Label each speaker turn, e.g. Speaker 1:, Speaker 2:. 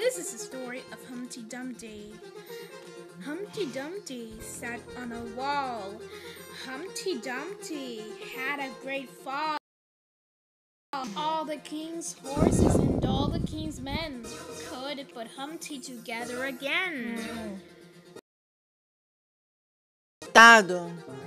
Speaker 1: This is the story of Humpty Dumpty. Humpty Dumpty sat on a wall. Humpty Dumpty had a great fall. All the king's horses and all the king's men could put Humpty together again.
Speaker 2: Dado.